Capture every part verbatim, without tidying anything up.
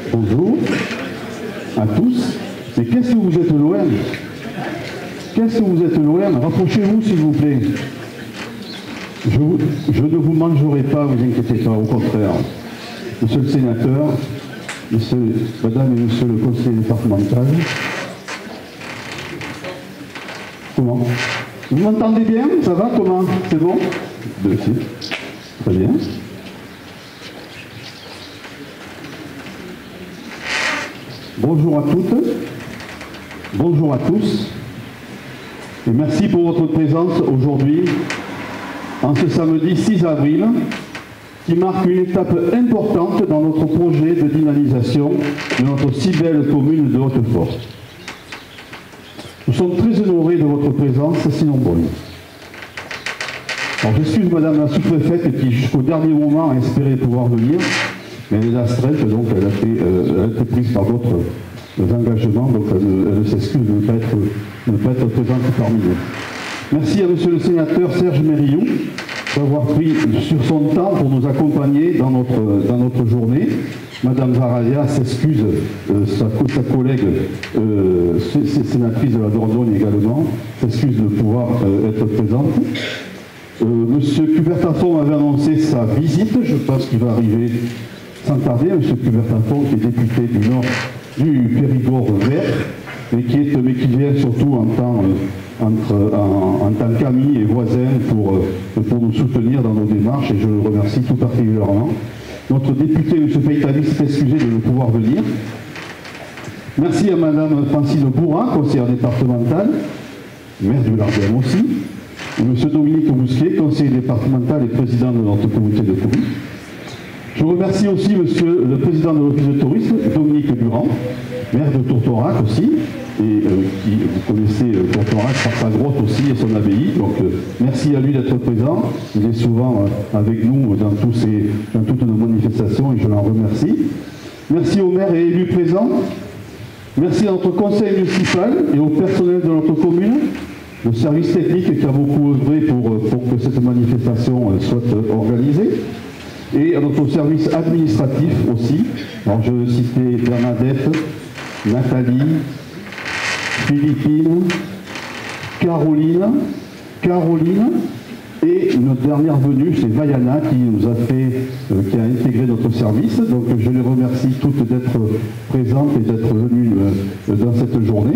Bonjour à tous. Mais qu'est-ce que vous êtes loin? Qu'est-ce que vous êtes loin? Rapprochez-vous s'il vous plaît. Je, vous, je ne vous mangerai pas, vous inquiétez pas, au contraire. Monsieur le sénateur, monsieur, madame et monsieur le conseiller départemental. Comment? Vous m'entendez bien? Ça va? Comment? C'est bon? Merci. Très bien. Bonjour à toutes, bonjour à tous, et merci pour votre présence aujourd'hui, en ce samedi six avril, qui marque une étape importante dans notre projet de dynamisation de notre si belle commune de Hautefort. Nous sommes très honorés de votre présence si nombreuse. Alors j'excuse madame la sous-préfète qui jusqu'au dernier moment a espéré pouvoir venir, mais elle est astreinte, donc elle a, fait, euh, elle a été prise par d'autres euh, engagements, donc elle, elle s'excuse de ne pas être, de ne pas être présente parmi nous. Merci à monsieur le sénateur Serge Mérillou d'avoir pris sur son temps pour nous accompagner dans notre, dans notre journée. Madame Varaya s'excuse, euh, sa, sa collègue euh, sénatrice de la Dordogne également, s'excuse de pouvoir euh, être présente. Euh, monsieur Cubertafon avait annoncé sa visite, je pense qu'il va arriver sans tarder. Monsieur Cubertafon qui est député du Nord du Périgord vert, mais qui, est, mais qui vient surtout en tant, euh, entre, en, en tant qu'ami et voisin pour, euh, pour nous soutenir dans nos démarches, et je le remercie tout particulièrement. Notre député, M. Peytali, s'est excusé de ne pouvoir venir. Merci à Mme Francine Bourrin, conseillère départementale, maire du Lardem aussi, et M. Dominique Mousquet, conseiller départemental et président de notre comité de communes. Je remercie aussi M. le président de l'Office de tourisme, Dominique Durand, maire de Tourtorac aussi, et euh, qui, vous connaissez euh, Tourtorac par sa grotte aussi et son abbaye, donc euh, merci à lui d'être présent. Il est souvent euh, avec nous dans, tous ces, dans toutes nos manifestations et je l'en remercie. Merci aux maires et élus présents. Merci à notre conseil municipal et au personnel de notre commune, le service technique qui a beaucoup œuvré pour, pour que cette manifestation euh, soit euh, organisée. Et à notre service administratif aussi. Alors je vais citer Bernadette, Nathalie, Philippine, Caroline, Caroline, et notre dernière venue, c'est Vaiana qui nous a fait, euh, qui a intégré notre service. Donc je les remercie toutes d'être présentes et d'être venues euh, dans cette journée.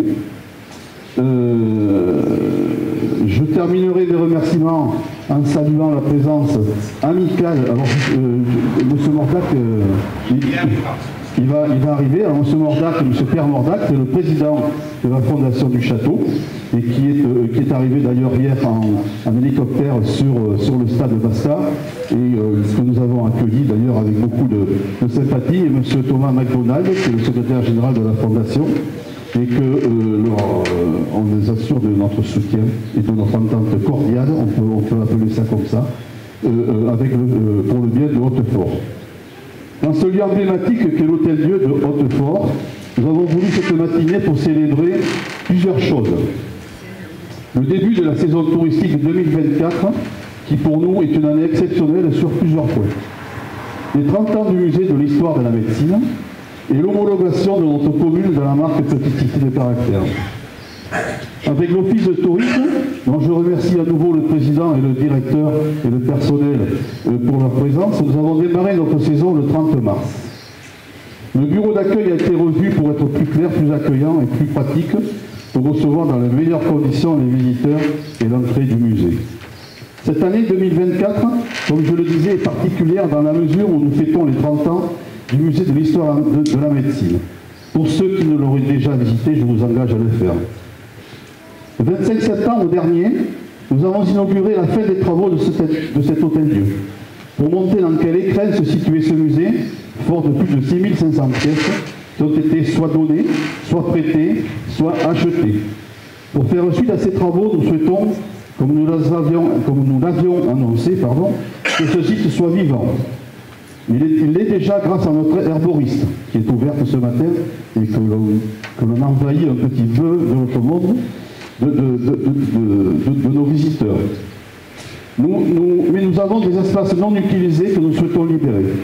Euh, je terminerai mes remerciements en saluant la présence amicale. Alors, euh, M. Mordac, euh, il, il, va, il va arriver. Alors, M. Mordac, M. Pierre Mordac, c'est le président de la Fondation du Château, et qui est, euh, qui est arrivé d'ailleurs hier en, en hélicoptère sur, euh, sur le stade de Basta, et euh, que nous avons accueilli d'ailleurs avec beaucoup de, de sympathie, et M. Thomas McDonald, qui est le secrétaire général de la Fondation, et que euh, leur, euh, on les assure de notre soutien et de notre entente cordiale, on peut, on peut appeler ça comme ça, euh, euh, avec le, euh, pour le bien de Hautefort. Dans ce lieu emblématique qu'est l'Hôtel-Dieu de Hautefort, nous avons voulu cette matinée pour célébrer plusieurs choses. Le début de la saison touristique deux mille vingt-quatre, qui pour nous est une année exceptionnelle sur plusieurs points. Les trente ans du musée de l'histoire de la médecine, et l'homologation de notre commune de la marque Petite Cité de Caractère. Avec l'Office de tourisme, dont je remercie à nouveau le président et le directeur et le personnel pour leur présence, nous avons démarré notre saison le trente mars. Le bureau d'accueil a été revu pour être plus clair, plus accueillant et plus pratique pour recevoir dans les meilleures conditions les visiteurs et l'entrée du musée. Cette année deux mille vingt-quatre, comme je le disais, est particulière dans la mesure où nous fêtons les trente ans du musée de l'histoire de, de la médecine. Pour ceux qui ne l'auraient déjà visité, je vous engage à le faire. Le vingt-cinq septembre dernier, nous avons inauguré la fin des travaux de, ce, de cet hôtel-dieu. Pour montrer dans quel écrin se situait ce musée, fort de plus de six mille cinq cents pièces, qui ont été soit données, soit prêtées, soit achetées. Pour faire suite à ces travaux, nous souhaitons, comme nous l'avions, comme nous l'avions annoncé, pardon, que ce site soit vivant. Il est, il est déjà grâce à notre herboriste qui est ouverte ce matin et que l'on envahit un petit peu de notre monde, de, de, de, de, de, de nos visiteurs. Nous, nous, mais nous avons des espaces non utilisés que nous souhaitons libérer.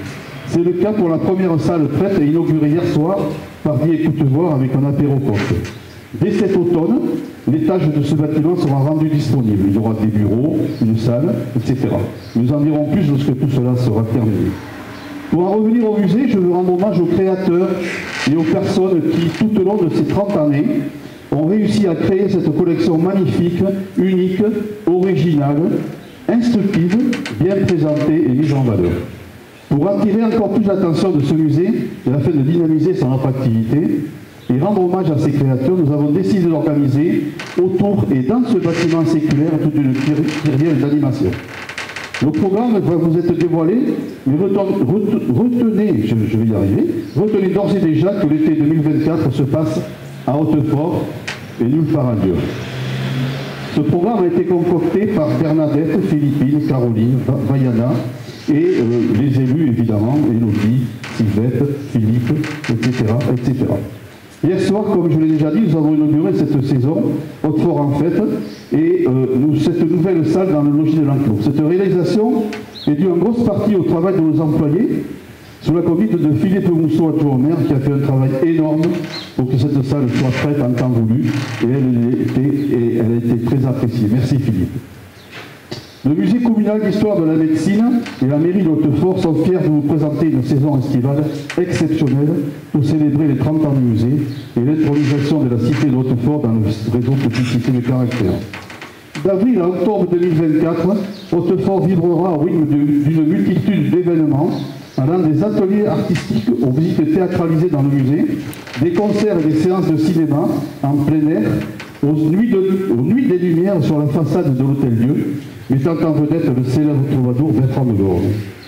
C'est le cas pour la première salle prête et inaugurée hier soir par Guy Écoute-Voir avec un apéro-cocktail. Dès cet automne, l'étage de ce bâtiment sera rendu disponible. Il y aura des bureaux, une salle, et cetera. Nous en dirons plus lorsque tout cela sera terminé. Pour en revenir au musée, je veux rendre hommage aux créateurs et aux personnes qui, tout au long de ces trente années, ont réussi à créer cette collection magnifique, unique, originale, instructive, bien présentée et mise en valeur. Pour attirer encore plus l'attention de ce musée et afin de dynamiser son attractivité et rendre hommage à ses créateurs, nous avons décidé d'organiser autour et dans ce bâtiment séculaire toute une kyrielle d'animation. Le programme va vous être dévoilé, mais retenez, je, je vais y arriver, retenez d'ores et déjà que l'été deux mille vingt-quatre se passe à Hautefort et nulle part ailleurs. Ce programme a été concocté par Bernadette, Philippine, Caroline, Vaiana et euh, les élus évidemment, Élodie, Sylvette, Philippe, et cetera, et cetera. Hier soir, comme je l'ai déjà dit, nous avons inauguré cette saison, Hautefort en fête, et euh, nous, cette nouvelle salle dans le logis de l'Enclos. Cette réalisation est due en grosse partie au travail de nos employés, sous la conduite de Philippe Mousseau, adjoint au maire, qui a fait un travail énorme pour que cette salle soit prête en temps voulu, et elle, était, et elle a été très appréciée. Merci Philippe. Le musée communal d'histoire de la médecine et la mairie de Hautefort sont fiers de vous présenter une saison estivale exceptionnelle pour célébrer les trente ans du musée et l'intronisation de la cité de Hautefort dans le réseau Publicité de Caractère. D'avril à octobre deux mille vingt-quatre, Hautefort vibrera au rythme d'une multitude d'événements allant des ateliers artistiques aux visites théâtralisées dans le musée, des concerts et des séances de cinéma en plein air, aux nuits, de, aux nuits des Lumières sur la façade de l'Hôtel-Dieu, mettant en vedette le célèbre troubadour Bertrand de Bordeaux.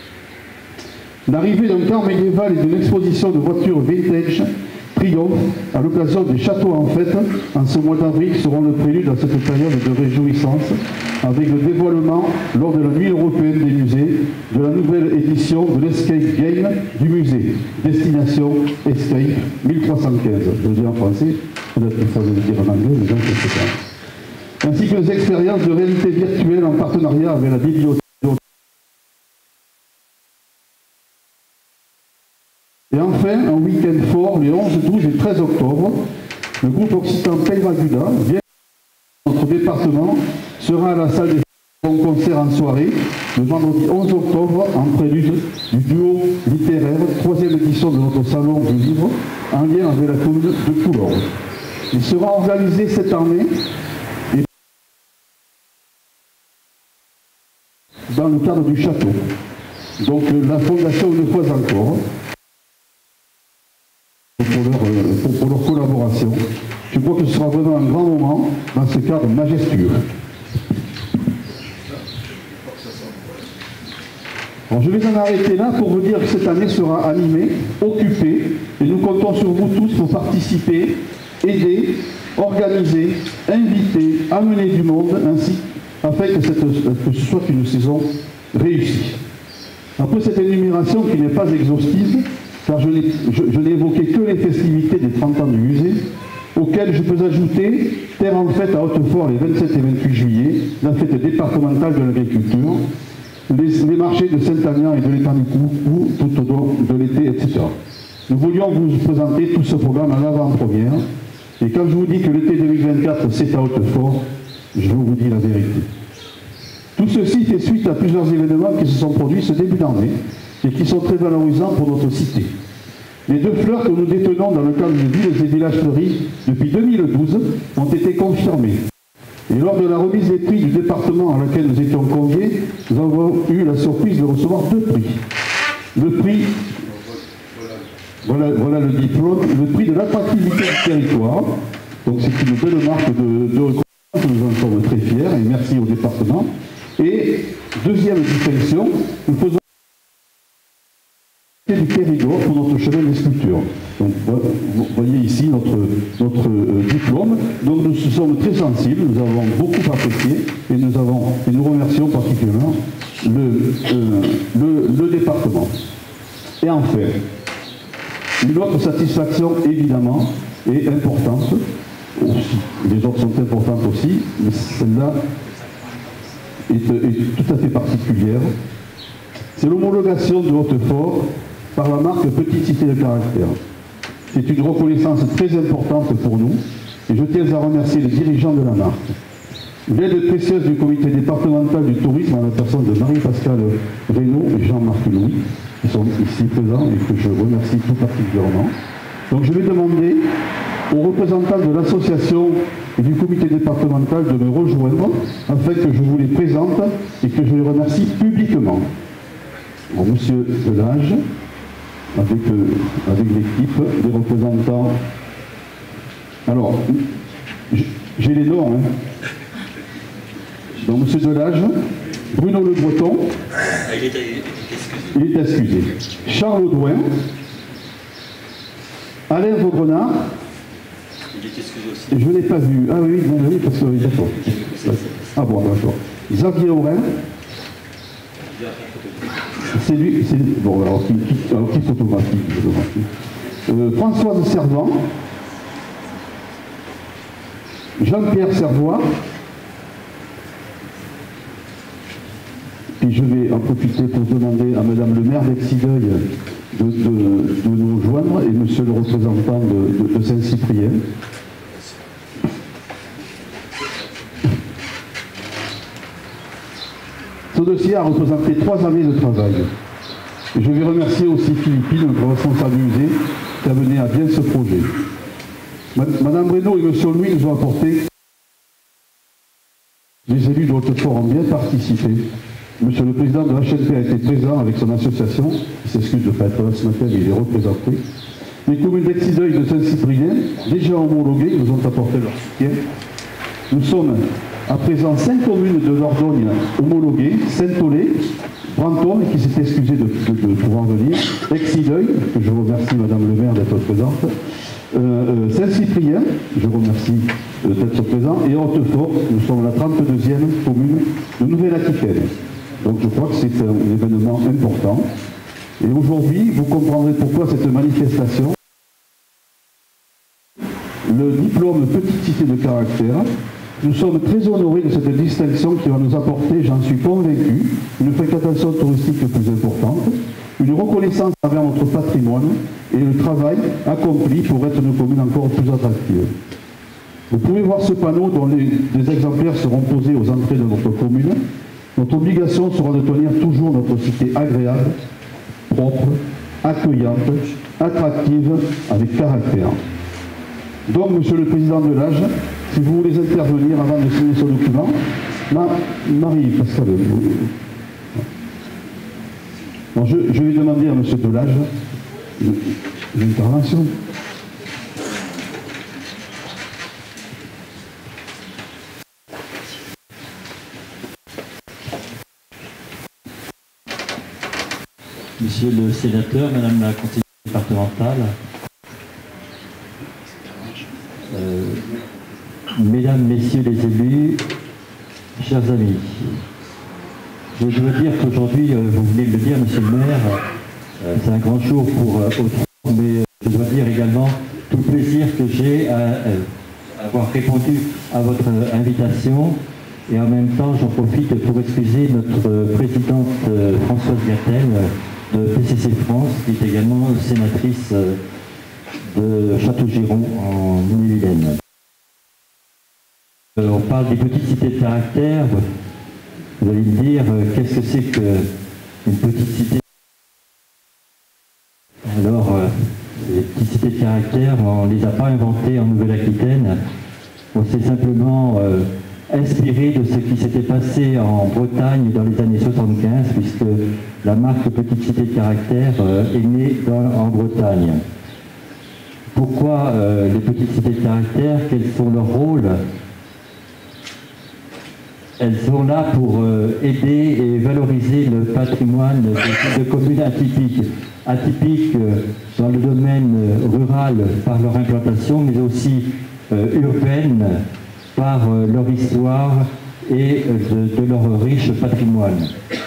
L'arrivée d'un camp médiéval et d'une exposition de voitures vintage triomphe à l'occasion des châteaux en fête en ce mois d'avril seront le prélude à cette période de réjouissance avec le dévoilement lors de la nuit européenne des musées de la nouvelle édition de l'Escape Game du musée, destination Escape mille trois cent quinze. Je le dis en français, peut-être qu'il faut le dire en anglais, mais j'en sais pas. Ainsi que les expériences de réalité virtuelle en partenariat avec la bibliothèque. Et enfin, un week-end fort, les onze, douze et treize octobre, le groupe occitan Peyraguda, vient de notre département, sera à la salle des en concert en soirée, le vendredi onze octobre, en prélude du duo littéraire, troisième édition de notre salon du livre, en lien avec la commune de Toulon. Il sera organisé cette année dans le cadre du château. Donc la fondation une fois encore, pour leur, pour, pour leur collaboration. Je crois que ce sera vraiment un grand moment dans ce cadre majestueux. Alors je vais en arrêter là pour vous dire que cette année sera animée, occupée, et nous comptons sur vous tous pour participer, aider, organiser, inviter, amener du monde, ainsi afin que, cette, que ce soit une saison réussie. Après cette énumération qui n'est pas exhaustive, car je n'ai évoqué que les festivités des trente ans du musée, auxquelles je peux ajouter Terre en fête à Hautefort les vingt-sept et vingt-huit juillet, la fête départementale de l'agriculture, les, les marchés de Saint-Agnan et de l'étang du Coucou tout au long de l'été, et cetera. Nous voulions vous présenter tout ce programme à l'avant-première, et quand je vous dis que l'été deux mille vingt-quatre c'est à Hautefort, je vous dis la vérité. Tout ceci fait suite à plusieurs événements qui se sont produits ce début d'année, et qui sont très valorisants pour notre cité. Les deux fleurs que nous détenons dans le cadre de Villes et Villages Fleuris depuis deux mille douze ont été confirmées. Et lors de la remise des prix du département à laquelle nous étions conviés, nous avons eu la surprise de recevoir deux prix. Le prix, voilà, voilà le diplôme, le prix de l'attractivité du territoire. Donc c'est une belle marque de, de reconnaissance, nous en sommes très fiers et merci au département. Et deuxième distinction, nous faisons du Périgord pour notre chemin des sculptures. Donc, vous voyez ici notre, notre euh, diplôme. Donc nous sommes très sensibles, nous avons beaucoup apprécié et nous, avons, et nous remercions particulièrement le, euh, le, le département. Et enfin, une autre satisfaction évidemment et importante aussi. Les autres sont importantes aussi, mais celle-là est, est tout à fait particulière. C'est l'homologation de Hautefort par la marque Petite Cité de Caractère. C'est une reconnaissance très importante pour nous et je tiens à remercier les dirigeants de la marque. L'aide précieuse du comité départemental du tourisme en la personne de Marie-Pascale Reynaud et Jean-Marc Louis, qui sont ici présents et que je remercie tout particulièrement. Donc je vais demander aux représentants de l'association et du comité départemental de me rejoindre afin que je vous les présente et que je les remercie publiquement. Bon, Monsieur Delage, avec, euh, avec l'équipe, les représentants. Alors, j'ai les noms. Hein. Donc, Monsieur Delage, Bruno Le Breton, il est, excusé. il est excusé. Charles Audouin, Alain Vaugrenard. Il est excusé aussi. Je ne l'ai pas vu. Ah oui, oui, oui, parce que oui, d'accord. Ah bon, d'accord. Xavier Aurin. C'est lui, c'est bon, alors qui, qui, alors, qui photographie, photographie. Euh, Françoise Servant, Jean-Pierre Servois, puis je vais en profiter pour demander à Madame le maire d'Exideuil de, de, de nous rejoindre et Monsieur le représentant de, de, de Saint-Cyprien. Ce dossier a représenté trois années de travail. Et je vais remercier aussi Philippine, notre responsable musée, qui a mené à bien ce projet. Madame Reynaud et Monsieur Louis nous ont apporté. Les élus de Hautefort ont bien participé. Monsieur le président de l'H N P a été présent avec son association. Il s'excuse de ne pas être là ce matin, mais il est représenté. Les communes d'Exideuil et de Saint-Cyprien, déjà homologuées, nous ont apporté leur soutien. Nous sommes à présent cinq communes de l'Ordogne homologuées, Saint-Olé, Brantôme, qui s'est excusé de, de, de pouvoir venir, Exideuil, que je remercie Madame le maire d'être présente, euh, euh, Saint-Cyprien, je remercie euh, d'être présent, et Hautefort, nous sommes la trente-deuxième commune de Nouvelle-Aquitaine. Donc je crois que c'est un événement important. Et aujourd'hui, vous comprendrez pourquoi cette manifestation, le diplôme Petite Cité de Caractère. Nous sommes très honorés de cette distinction qui va nous apporter, j'en suis convaincu, une fréquentation touristique plus importante, une reconnaissance envers notre patrimoine et le travail accompli pour être nos communes encore plus attractives. Vous pouvez voir ce panneau dont les, les exemplaires seront posés aux entrées de notre commune. Notre obligation sera de tenir toujours notre cité agréable, propre, accueillante, attractive, avec caractère. Donc, Monsieur le Président Delage, si vous voulez intervenir avant de signer ce document, Ma, Marie-Pascale, bon, je, je vais demander à Monsieur Delage l'intervention. Monsieur le sénateur, Madame la conseillère départementale, euh, Mesdames, Messieurs les élus, chers amis, je dois dire qu'aujourd'hui, euh, vous venez de le dire, Monsieur le maire, euh, c'est un grand jour pour euh, Hautefort, mais euh, je dois dire également tout le plaisir que j'ai à euh, avoir répondu à votre euh, invitation. Et en même temps, j'en profite pour excuser notre euh, présidente euh, Françoise Gattel de P C C France, qui est également sénatrice euh, de Château-Giron en Ille-et-Vilaine. Euh, on parle des petites cités de caractère. Vous allez me dire, euh, qu'est-ce que c'est qu'une petite cité? Alors, euh, les petites cités de caractère, on ne les a pas inventées en Nouvelle-Aquitaine. On s'est simplement euh, inspiré de ce qui s'était passé en Bretagne dans les années soixante-quinze, puisque la marque Petite Cité de Caractère euh, est née dans, en Bretagne. Pourquoi euh, les petites cités de caractère? Quels sont leurs rôles? Elles sont là pour euh, aider et valoriser le patrimoine de, de communes atypiques. Atypiques euh, dans le domaine rural par leur implantation, mais aussi euh, urbaines par euh, leur histoire et euh, de, de leur riche patrimoine.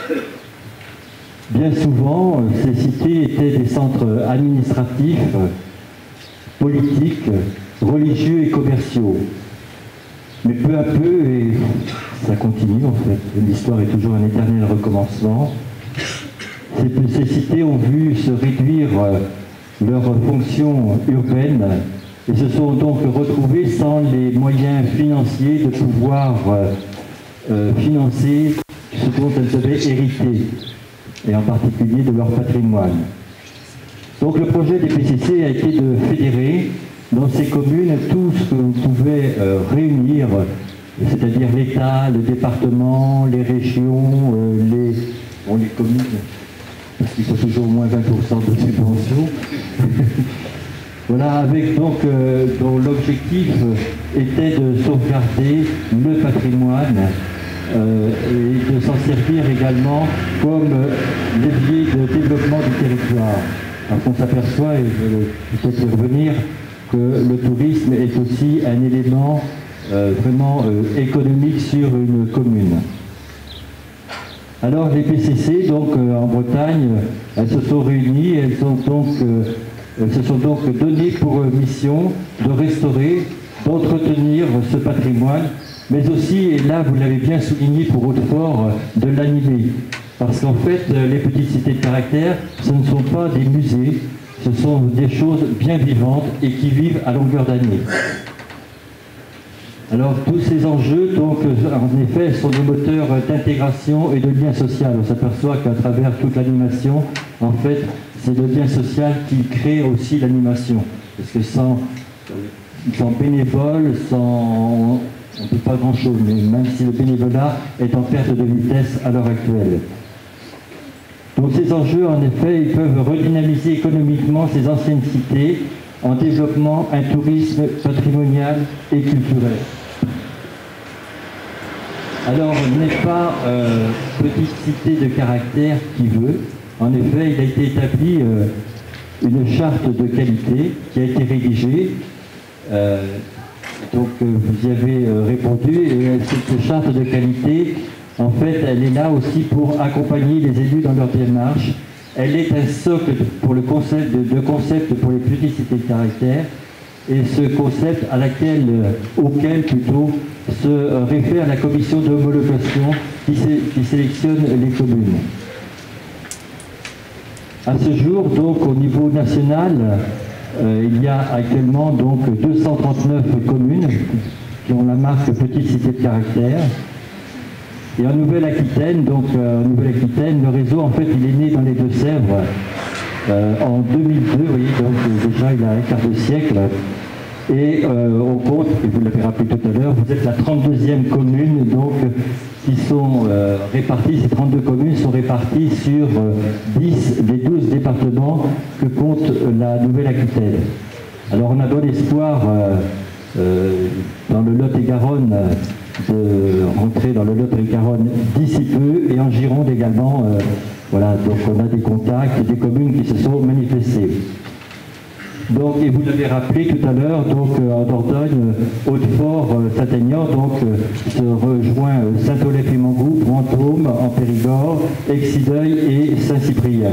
Bien souvent, euh, ces cités étaient des centres administratifs, euh, politiques, religieux et commerciaux. Mais peu à peu, et ça continue en fait, l'histoire est toujours un éternel recommencement, Ces, ces cités ont vu se réduire euh, leurs fonctions urbaines et se sont donc retrouvées sans les moyens financiers de pouvoir euh, euh, financer ce dont elles avaient hérité, et en particulier de leur patrimoine. Donc le projet des P C C a été de fédérer dans ces communes tout ce que l'on pouvait euh, réunir, c'est-à-dire l'État, le département, les régions, euh, les, bon, les communes, parce qu'il faut toujours au moins vingt pour cent de subventions. Voilà, avec donc euh, dont l'objectif était de sauvegarder le patrimoine euh, et de s'en servir également comme levier de développement du territoire. Alors qu'on s'aperçoit, et je vais peut-être y revenir, que le tourisme est aussi un élément euh, vraiment euh, économique sur une commune. Alors les P C C, donc euh, en Bretagne, elles se sont réunies, elles, ont donc, euh, elles se sont donc données pour euh, mission de restaurer, d'entretenir ce patrimoine, mais aussi, et là vous l'avez bien souligné pour Hautefort, de l'animer. Parce qu'en fait, les petites cités de caractère, ce ne sont pas des musées, ce sont des choses bien vivantes et qui vivent à longueur d'année. Alors tous ces enjeux, donc, en effet, sont des moteurs d'intégration et de lien social. On s'aperçoit qu'à travers toute l'animation, en fait, c'est le lien social qui crée aussi l'animation. Parce que sans, sans bénévoles, sans... on ne peut pas grand-chose, mais même si le bénévolat est en perte de vitesse à l'heure actuelle. Donc ces enjeux, en effet, ils peuvent redynamiser économiquement ces anciennes cités en développant un tourisme patrimonial et culturel. Alors, il n'est pas euh, petite cité de caractère qui veut. En effet, il a été établi euh, une charte de qualité qui a été rédigée. Euh, donc, euh, vous y avez euh, répondu. Et cette charte de qualité, en fait, elle est là aussi pour accompagner les élus dans leur démarche. Elle est un socle pour le concept de, de concept pour les petites cités de caractère, et ce concept à laquelle, auquel plutôt se réfère la commission d'homologation qui, qui sélectionne les communes. À ce jour, donc, au niveau national, euh, il y a actuellement donc deux cent trente-neuf communes qui ont la marque petite cité de caractère. Et en Nouvelle-Aquitaine, donc euh, en Nouvelle-Aquitaine, le réseau, en fait, il est né dans les Deux-Sèvres euh, en deux mille deux, vous voyez, donc euh, déjà il a un quart de siècle. Et euh, on compte, et vous l'avez rappelé tout à l'heure, vous êtes la trente-deuxième commune, donc, qui sont euh, réparties, ces trente-deux communes sont réparties sur euh, dix des douze départements que compte la Nouvelle-Aquitaine. Alors on a bon espoir, euh, euh, dans le Lot-et-Garonne, de rentrer dans le Lot-et-Garonne d'ici peu, et en Gironde également. Euh, voilà, donc on a des contacts et des communes qui se sont manifestées. Donc, et vous l'avez rappelé tout à l'heure, donc euh, en Dordogne, Hautefort, euh, Saint-Aignan, donc euh, se rejoint euh, Saint-Olef-et-Mangou, Brantôme, en Périgord, Excideuil et Saint-Cyprien.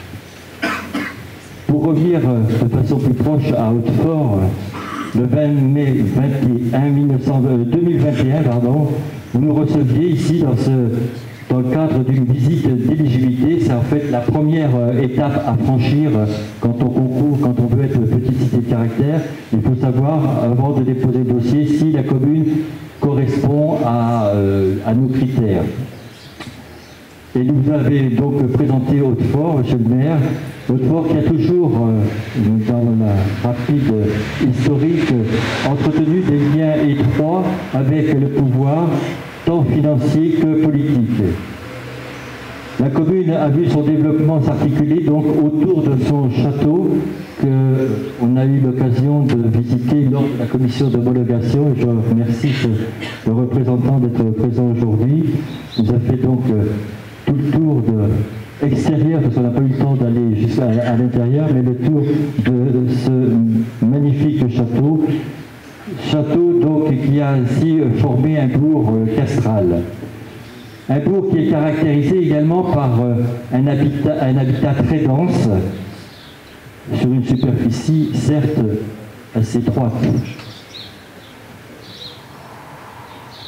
Pour revenir euh, de façon plus proche à Hautefort, le vingt mai deux mille vingt et un, pardon, vous nous receviez ici dans, ce, dans le cadre d'une visite d'éligibilité. C'est en fait la première euh, étape à franchir euh, quand on concourt, quand on veut être petite cité de caractère. Il faut savoir, avant de déposer le dossier, si la commune correspond à, euh, à nos critères. Et nous avez donc présenté Hautefort, monsieur le maire, Hautefort qui a toujours, euh, dans la rapide historique, euh, entretenu des liens étroits avec le pouvoir, tant financier que politique. La commune a vu son développement s'articuler donc autour de son château, qu'on a eu l'occasion de visiter lors de la commission d'homologation. Je remercie le représentant d'être présent aujourd'hui. Il nous a fait donc euh, tout le tour de extérieur, parce qu'on n'a pas eu le temps d'aller jusqu'à à l'intérieur, mais le tour de ce magnifique château. Château donc qui a ainsi formé un bourg castral. Un bourg qui est caractérisé également par un habitat, un habitat très dense, sur une superficie certes assez étroite.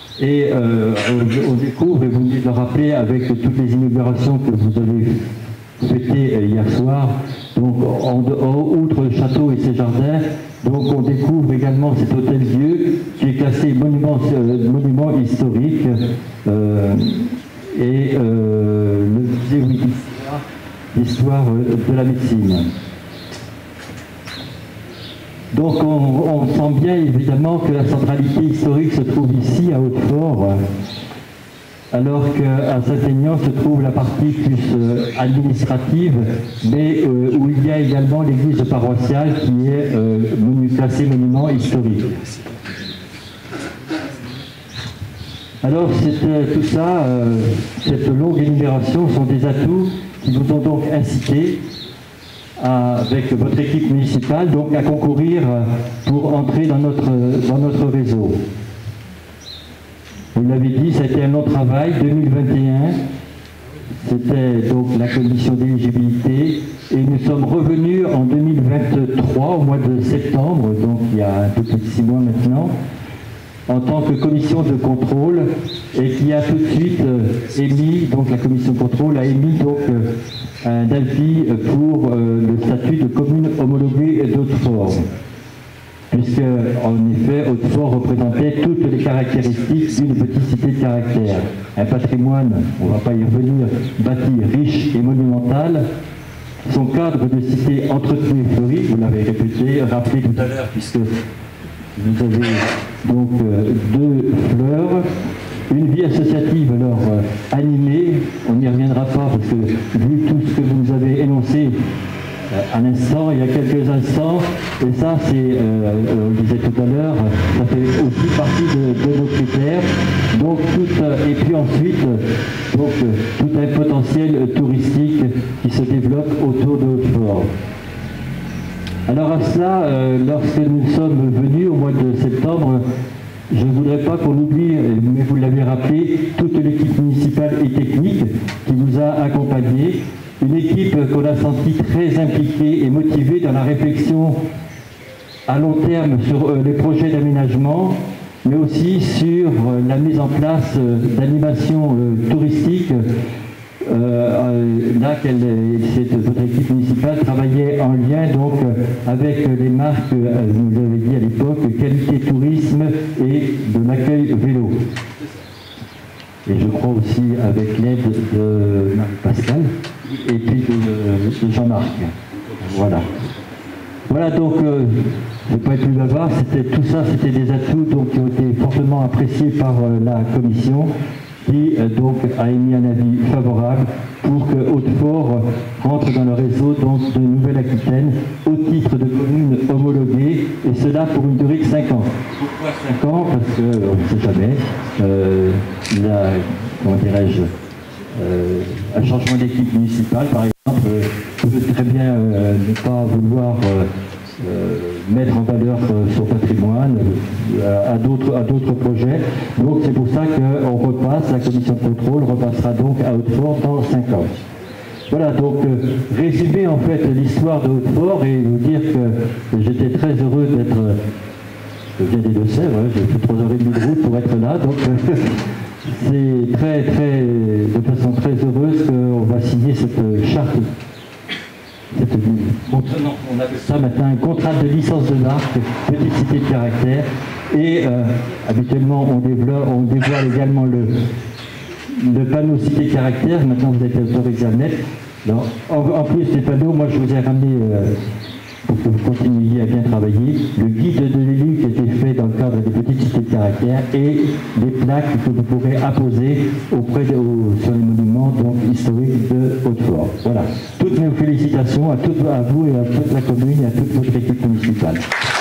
Et euh, on, on découvre, et vous venez de le rappeler, avec toutes les inaugurations que vous avez fêté euh, hier soir. Donc, en, en, outre le château et ses jardins, donc on découvre également cet hôtel-dieu qui est classé monument, euh, monument historique euh, et euh, le musée oui, d'histoire de la médecine. Donc on, on sent bien évidemment que la centralité historique se trouve ici à Hautefort, alors qu'à Saint-Aignan se trouve la partie plus euh, administrative, mais euh, où il y a également l'église paroissiale qui est euh, monu classée monument historique. Alors euh, tout ça, euh, cette longue énumération sont des atouts qui nous ont donc incité à, avec votre équipe municipale donc, à concourir pour entrer dans notre, dans notre réseau. Vous l'avez dit, ça a été un long travail, deux mille vingt et un, c'était donc la commission d'éligibilité, et nous sommes revenus en deux mille vingt-trois, au mois de septembre, donc il y a un peu plus de six mois maintenant, en tant que commission de contrôle, et qui a tout de suite euh, émis, donc la commission de contrôle a émis donc euh, un avis pour euh, le statut de commune homologuée d'Hautefort, puisque en effet Hautefort représentait toutes les caractéristiques d'une petite cité de caractère. Un patrimoine, on ne va pas y revenir, bâti, riche et monumental, son cadre de cité entretenu et fleuri, vous l'avez répété, rappelé tout à l'heure, puisque vous avez donc euh, deux fleurs, une vie associative alors euh, animée, on n'y reviendra pas parce que vu tout ce que vous nous avez énoncé euh, à l'instant, il y a quelques instants, et ça c'est, euh, on le disait tout à l'heure, ça fait aussi partie de, de nos critères, donc tout, euh, et puis ensuite donc, euh, tout un potentiel touristique qui se développe autour de Hautefort. Alors à cela, euh, lorsque nous sommes venus au mois de septembre, je ne voudrais pas qu'on oublie, mais vous l'avez rappelé, toute l'équipe municipale et technique qui vous a accompagné. Une équipe qu'on a sentie très impliquée et motivée dans la réflexion à long terme sur euh, les projets d'aménagement, mais aussi sur euh, la mise en place euh, d'animations euh, touristiques. Euh, là, cette, votre équipe municipale travaillait en lien donc avec les marques, vous l'avez dit à l'époque, Qualité Tourisme et de l'accueil vélo. Et je crois aussi avec l'aide de Marie-Pascal et puis de, de Jean-Marc. Voilà. Voilà donc, euh, je ne vais pas être plus bavard, tout ça c'était des atouts donc, qui ont été fortement appréciés par euh, la commission, qui euh, donc a émis un avis favorable pour que Hautefort rentre dans le réseau donc, de Nouvelle-Aquitaine au titre de commune homologuée, et cela pour une durée de cinq ans. Pourquoi cinq ans? Parce qu'on ne sait jamais, euh, il y a, comment dirais-je, euh, un changement d'équipe municipale par exemple, euh, peut très bien euh, ne pas vouloir euh, Euh, mettre en valeur euh, son patrimoine euh, à d'autres à d'autres projets. Donc c'est pour ça qu'on repasse, la commission de contrôle repassera donc à Hautefort dans cinq ans. Voilà, donc euh, résumer en fait l'histoire de Hautefort et vous dire que j'étais très heureux d'être, euh, je viens des Deux-Sèvres, hein, j'ai fait trois heures et demie de route pour être là, donc euh, c'est très très, de façon très heureuse qu'on va signer cette charte. On appelle ça maintenant un contrat de licence de marque, petite cité de caractère, et euh, habituellement on, développe, on dévoile également le, le panneau cité de caractère, maintenant vous êtes autorisé à le mettre. Alors, en, en plus des panneaux, moi je vous ai ramené, euh, pour que vous continuiez à bien travailler, le guide de l'élu qui a été fait dans le cadre des petites cités de caractère et les plaques que vous pourrez apposer auprès de, au, sur les monuments donc, historiques de Hautefort. Voilà. Toutes mes félicitations à, tout, à vous et à toute la commune et à toute votre équipe municipale.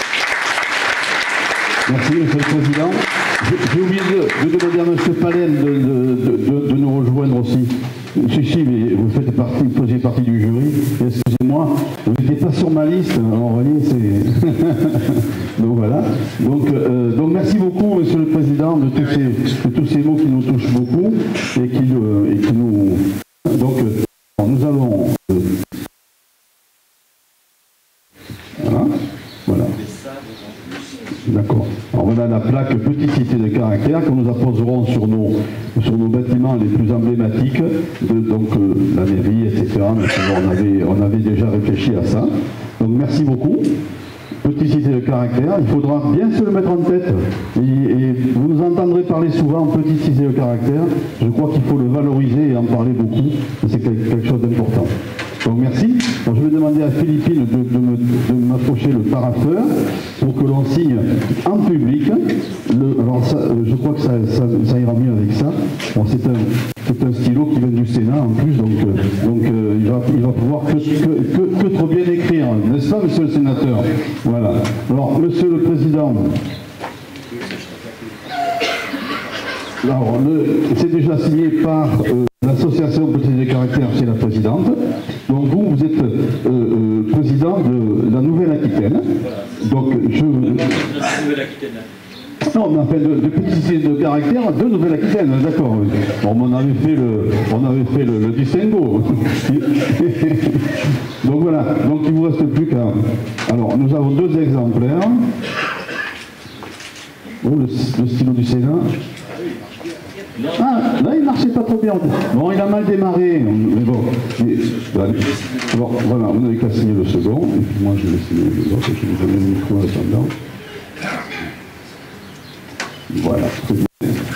Merci, Monsieur le Président. J'ai oublié de, de demander à M. Palen de, de, de, de nous rejoindre aussi. Si, si, mais vous faites partie, vous faisiez partie du jury. Excusez-moi, vous n'étiez pas sur ma liste. En réalité, c'est... donc voilà. Donc, euh, donc merci beaucoup, Monsieur le Président, de tous ces, de tous ces mots qui nous touchent beaucoup et qui, euh, et qui nous... Donc, euh, nous allons... Euh, voilà. Voilà. D'accord. voilà la plaque Petite Cité de caractère que nous apposerons sur nos, sur nos bâtiments les plus emblématiques, de, donc euh, la mairie, et cetera. On avait, on avait déjà réfléchi à ça. Donc merci beaucoup. Petite Cité de caractère, il faudra bien se le mettre en tête. Et, et vous nous entendrez parler souvent Petite Cité de caractère. Je crois qu'il faut le valoriser et en parler beaucoup. C'est quelque chose d'important. Donc merci. Donc, je vais demander à Philippine de, de, de m'approcher le parapheur pour que l'on signe en public. Le, alors ça, je crois que ça, ça, ça ira mieux avec ça. Bon, c'est un, un stylo qui vient du Sénat en plus, donc, euh, donc euh, il, va, il va pouvoir que, que, que, que trop bien écrire, n'est-ce pas, monsieur le sénateur? Voilà. Alors, monsieur le président. Alors, c'est déjà signé par euh, l'association Petite des Caractères, c'est la présidente. Donc vous, vous êtes euh, euh, président de la Nouvelle-Aquitaine. Donc je... Non, mais enfin, de, de Petite Cité de Caractère de Nouvelle-Aquitaine, d'accord. Bon, on avait fait le, on avait fait le, le distinguo. Donc voilà, donc il ne vous reste plus qu'à... Alors, nous avons deux exemplaires. Oh, le, le stylo du Sénat. Ah, là il marchait pas trop bien. Bon, il a mal démarré, mais bon. Mais, bon, voilà, vous n'avez qu'à signer le second, et puis moi je vais signer le second, je vais vous donner le micro en attendant. Voilà, très bien.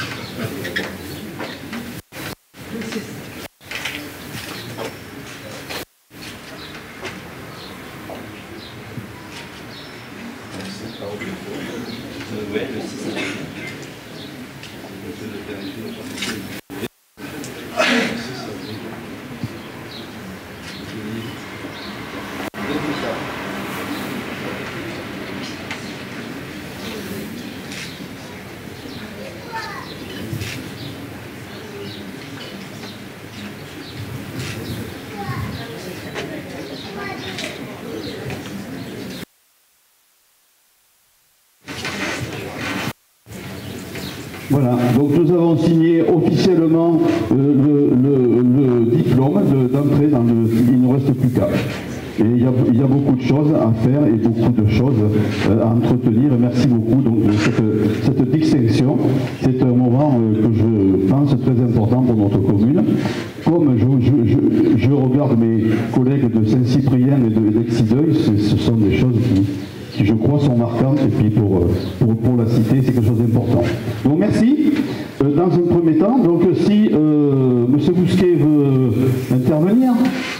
Voilà, donc nous avons signé officiellement euh, le, le, le diplôme d'entrée dans le... Il ne reste plus qu'à. Et il y, a, il y a beaucoup de choses à faire et beaucoup de choses euh, à entretenir. Merci beaucoup donc, de cette, cette distinction. C'est un moment euh, que je pense très important pour notre commune. Comme je, je, je, je regarde mes collègues de Saint-Cyprien et d'Exideuil, ce sont des choses qui... qui je crois sont marquantes, et puis pour, pour, pour la cité, c'est quelque chose d'important. Donc merci. Euh, dans un premier temps, donc si euh, M. Bousquet veut intervenir.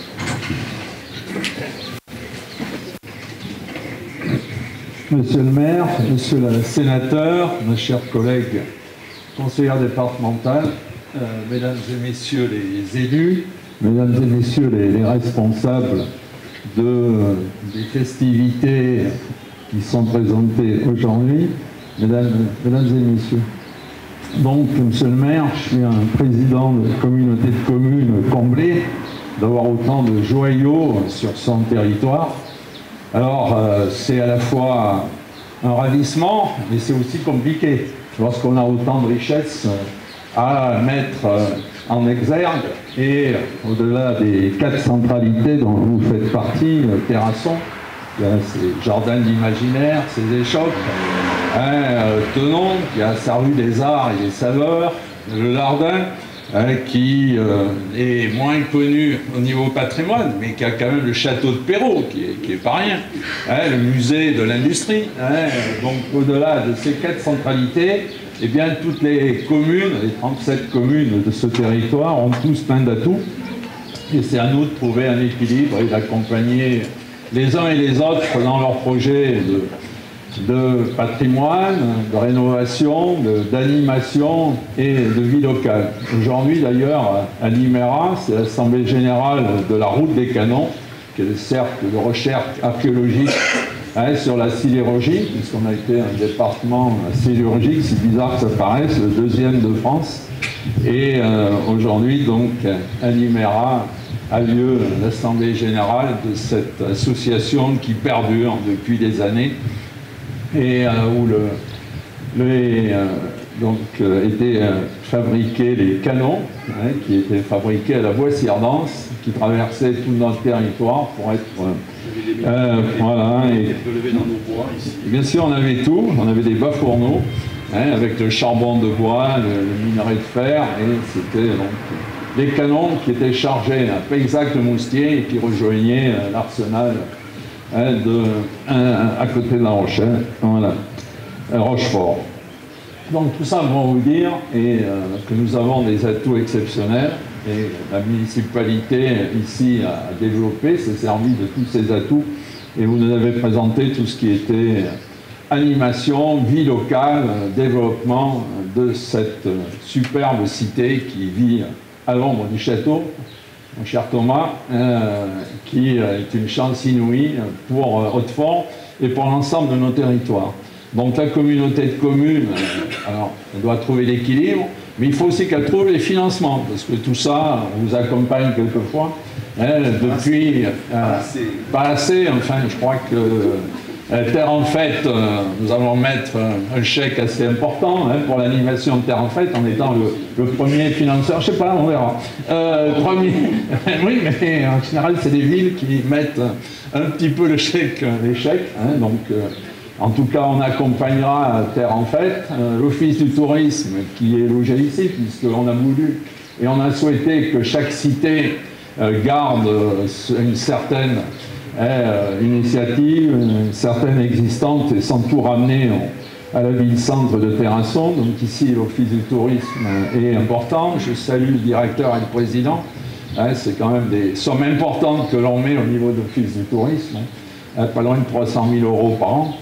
Monsieur le maire, monsieur le sénateur, mes chers collègues conseillères départementales, euh, mesdames et messieurs les élus, mesdames et messieurs les, les responsables de, des festivités qui sont présentées aujourd'hui, mesdames, mesdames et messieurs. Donc, monsieur le maire, je suis un président de communauté de communes comblé d'avoir autant de joyaux sur son territoire. Alors, euh, c'est à la fois un ravissement, mais c'est aussi compliqué lorsqu'on a autant de richesses à mettre euh, en exergue. Et au-delà des quatre centralités dont vous faites partie, Terrasson, il y a ces jardins d'imaginaire, ces échoppes, hein, euh, Tenon, il y a sa rue des Arts et des Saveurs, le Lardin, hein, qui euh, est moins connu au niveau patrimoine, mais qui a quand même le château de Perrault, qui est, qui est pas rien, hein, le musée de l'industrie. Hein, donc au-delà de ces quatre centralités, eh bien, toutes les communes, les trente-sept communes de ce territoire ont tous plein d'atouts. Et c'est à nous de trouver un équilibre et d'accompagner les uns et les autres dans leurs projets de, de patrimoine, de rénovation, d'animation et de vie locale. Aujourd'hui, d'ailleurs, à l'Iméra, c'est l'Assemblée générale de la Route des Canons, qui est le cercle de recherche archéologique hein, sur la sidérurgie, puisqu'on a été un département sidérurgique, c'est bizarre que ça paraisse, le deuxième de France. Et euh, aujourd'hui, donc, à l'Iméra a lieu l'Assemblée générale de cette association qui perdure depuis des années et euh, où le, les, euh, donc, euh, étaient euh, fabriqués les canons, hein, qui étaient fabriqués à la Boissière-d'Ans, qui traversaient tout notre territoire pour être... Euh, euh, voilà, et, bien sûr, on avait tout, on avait des bas-fourneaux, hein, avec le charbon de bois, le, le minerai de fer, et c'était donc des canons qui étaient chargés à Paysac le Moustier et qui rejoignaient euh, l'arsenal hein, de, un, à côté de La Rochelle, voilà, à Rochefort. Donc tout ça pour vous dire et, euh, que nous avons des atouts exceptionnels et la municipalité ici a développé, s'est servi de tous ces atouts et vous nous avez présenté tout ce qui était animation, vie locale, développement de cette superbe cité qui vit à l'ombre du château, mon cher Thomas, euh, qui est une chance inouïe pour euh, Hautefort et pour l'ensemble de nos territoires. Donc la communauté de communes, euh, alors, elle doit trouver l'équilibre, mais il faut aussi qu'elle trouve les financements, parce que tout ça, on vous accompagne quelquefois, hein, depuis... Euh, pas assez. Pas assez, enfin, je crois que... Euh, Terre en Fête, euh, nous allons mettre euh, un chèque assez important hein, pour l'animation de Terre en Fête en étant le, le premier financeur. Je ne sais pas, on verra. Euh, premier... oui, mais en général, c'est des villes qui mettent un petit peu le chèque, les chèques. Hein, donc, euh, en tout cas, on accompagnera Terre en Fête. Euh, L'Office du tourisme qui est logé ici, puisqu'on a voulu et on a souhaité que chaque cité euh, garde euh, une certaine... Euh, initiative, une certaine existante et sans tout ramener à la ville-centre de Terrasson. Donc ici, l'Office du tourisme est important. Je salue le directeur et le président. Hein, c'est quand même des sommes importantes que l'on met au niveau de l'Office du tourisme. Hein, pas loin de trois cent mille euros par an.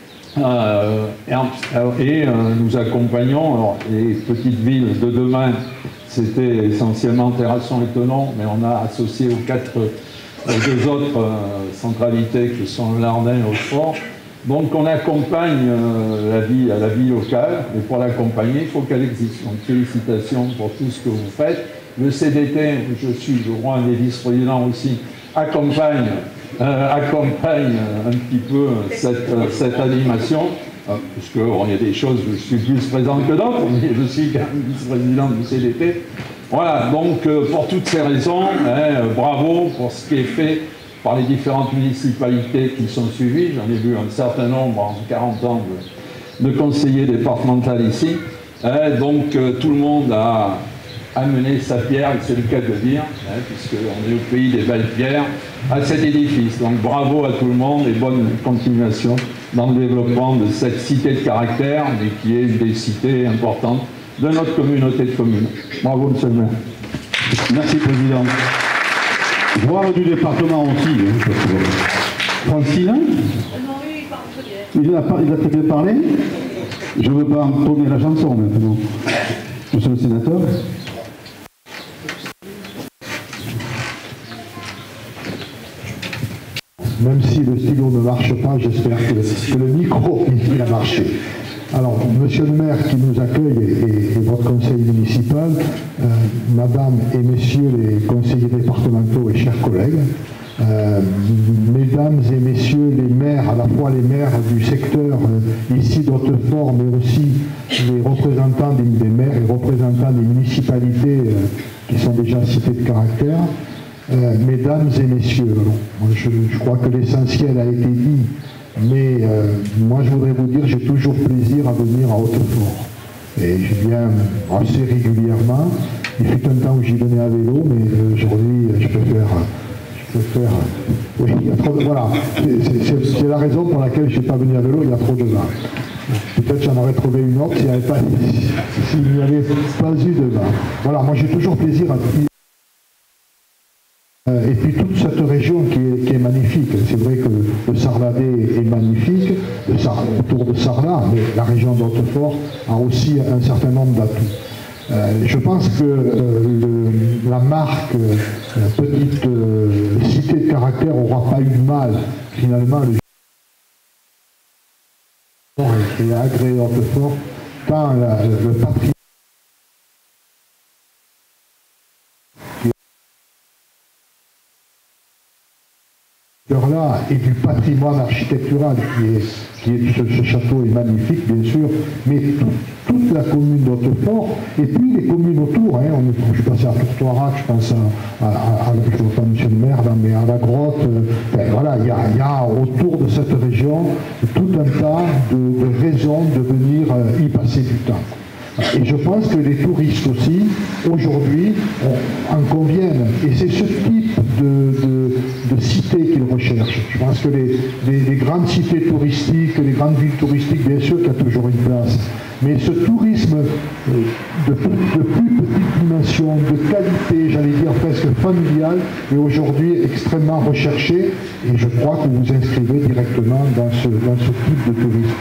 Euh, et et euh, nous accompagnons alors, les petites villes de demain. C'était essentiellement Terrasson et Thonon, mais on a associé aux quatre aux deux autres euh, centralités que sont Lardin et Hautefort. Donc on accompagne euh, la, vie, la vie locale, et pour l'accompagner, il faut qu'elle existe. Donc félicitations pour tout ce que vous faites. Le C D T, je suis, je crois, un des vice-présidents aussi, accompagne, euh, accompagne un petit peu cette, cette animation, euh, puisque bon, il y a des choses où je suis plus présent que d'autres, mais je suis quand même vice-président du C D T. Voilà, donc euh, pour toutes ces raisons, hein, euh, bravo pour ce qui est fait par les différentes municipalités qui sont suivies. J'en ai vu un certain nombre en quarante ans de, de conseillers départementaux ici. Hein, donc euh, tout le monde a amené sa pierre, c'est le cas de dire, hein, puisqu'on est au pays des belles pierres, à cet édifice. Donc bravo à tout le monde et bonne continuation dans le développement de cette cité de caractère, mais qui est une des cités importantes de notre communauté de communes. Bravo, monsieur le maire. Merci, président. Voir du département aussi. Hein, Francine il a, il a très bien parlé. Je ne veux pas entonner la chanson maintenant. Monsieur le sénateur. Même si le stylo ne marche pas, j'espère que, que le micro il a marché. Alors, monsieur le maire qui nous accueille et, et votre conseil municipal, euh, madame et messieurs les conseillers départementaux et chers collègues, euh, mesdames et messieurs les maires, à la fois les maires du secteur euh, ici d'Hautefort, mais aussi les représentants des, des maires et représentants des municipalités euh, qui sont déjà cités de caractère, euh, mesdames et messieurs, alors, je, je crois que l'essentiel a été dit. Mais euh, moi, je voudrais vous dire, j'ai toujours plaisir à venir à Hautefort. Et je viens assez régulièrement. Il fut un temps où j'y venais à vélo, mais euh, aujourd'hui, je peux faire... Je peux faire... Oui, il y a trop de... Voilà. C'est la raison pour laquelle je n'ai pas venu à vélo, il y a trop de vent. Peut-être j'en aurais trouvé une autre s'il n'y avait pas, s'il n'y avait pas eu de vent. Voilà, moi j'ai toujours plaisir à... Et puis toute cette région qui est, qui est magnifique, c'est vrai que le Sarladais est magnifique, le Sar, autour de Sarlat, mais la région d'Hautefort a aussi un certain nombre d'atouts. Euh, je pense que euh, le, la marque euh, petite euh, cité de caractère n'aura pas eu de mal, finalement, le et agréé Hautefort, tant la, le patrimoine voilà, et du patrimoine architectural qui est, qui est ce, ce château est magnifique, bien sûr, mais tout, toute la commune d'Hautefort, et puis les communes autour, hein, on, je pense à Tourtoirac, je pense à, à, à, à je ne vois pas monsieur le maire, là, mais à la grotte, euh, ben, voilà, il y a, il y a autour de cette région tout un tas de, de raisons de venir euh, y passer du temps. Et je pense que les touristes aussi, aujourd'hui, en conviennent. Et c'est ce type de, de, de cité qu'ils recherchent. Je pense que les, les, les grandes cités touristiques, les grandes villes touristiques, bien sûr qu'il y a toujours une place. Mais ce tourisme de, de plus petite dimension, de qualité, j'allais dire presque familial, est aujourd'hui extrêmement recherché. Et je crois que vous vous inscrivez directement dans ce, dans ce type de tourisme.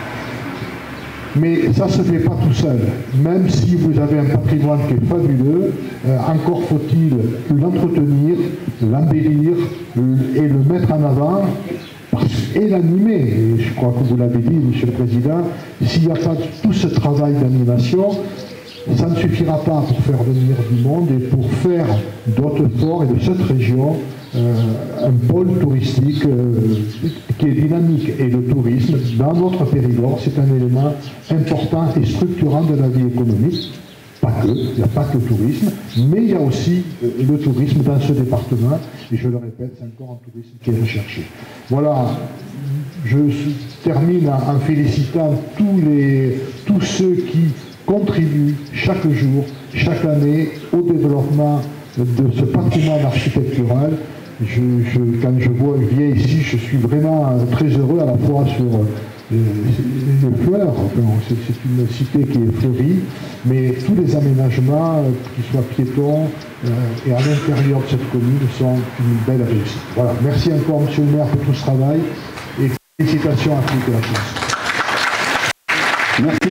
Mais ça ne se fait pas tout seul. Même si vous avez un patrimoine qui est fabuleux, euh, encore faut-il l'entretenir, l'embellir et le mettre en avant et l'animer. Et je crois que vous l'avez dit, Monsieur le Président, s'il n'y a pas tout ce travail d'animation, ça ne suffira pas pour faire venir du monde et pour faire d'Hautefort et de cette région Euh, un pôle touristique euh, qui est dynamique. Et le tourisme, dans notre Périgord, c'est un élément important et structurant de la vie économique. Pas que, il n'y a pas que le tourisme, mais il y a aussi euh, le tourisme dans ce département, et je le répète, c'est encore un tourisme qui est recherché. Voilà, je termine en, en félicitant tous, les, tous ceux qui contribuent chaque jour, chaque année, au développement de ce patrimoine architectural. Je, je, quand je vois, je viens ici, je suis vraiment très heureux à la fois sur euh, les fleurs, enfin, c'est une cité qui est fleurie, mais tous les aménagements, euh, qu'ils soient piétons euh, et à l'intérieur de cette commune, sont une belle réussite. Voilà, merci encore Monsieur le maire pour tout ce travail et félicitations à toute la France. Merci.